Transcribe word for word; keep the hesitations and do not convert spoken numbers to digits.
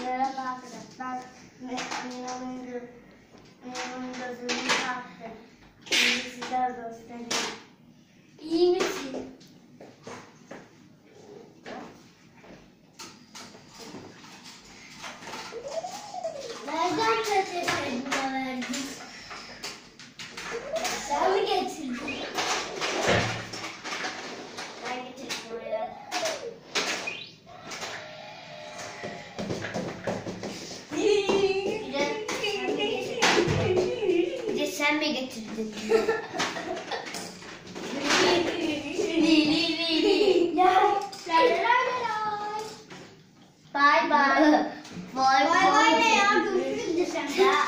Merhaba arkadaşlar. Mina'nın gö Mina'nın gözünü taktım. Şimdi size göstereyim. İyi misin? Nereden peçeteyi buna verdin? Sen mi getirdin? Ben getirdim oraya. Bir de sen mi getirdin? Bye bye. Bye bye ne ya? Görüşürüz desem.